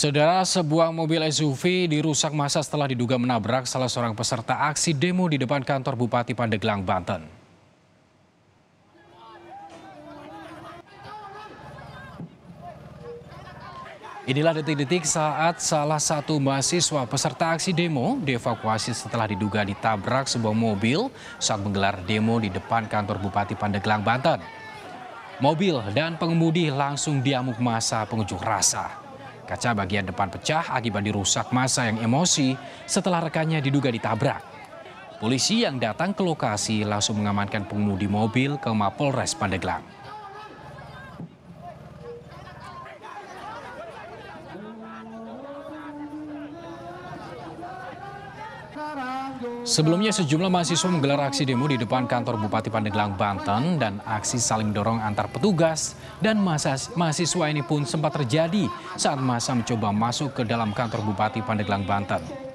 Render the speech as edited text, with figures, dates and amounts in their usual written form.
Saudara, sebuah mobil SUV dirusak massa setelah diduga menabrak salah seorang peserta aksi demo di depan kantor Bupati Pandeglang, Banten. Inilah detik-detik saat salah satu mahasiswa peserta aksi demo dievakuasi setelah diduga ditabrak sebuah mobil saat menggelar demo di depan kantor Bupati Pandeglang, Banten. Mobil dan pengemudi langsung diamuk massa pengunjuk rasa. Kaca bagian depan pecah akibat dirusak massa yang emosi setelah rekannya diduga ditabrak. Polisi yang datang ke lokasi langsung mengamankan pengemudi mobil ke Mapolres Pandeglang. Sebelumnya sejumlah mahasiswa menggelar aksi demo di depan kantor Bupati Pandeglang, Banten dan aksi saling dorong antar petugas dan mahasiswa ini pun sempat terjadi saat massa mencoba masuk ke dalam kantor Bupati Pandeglang, Banten.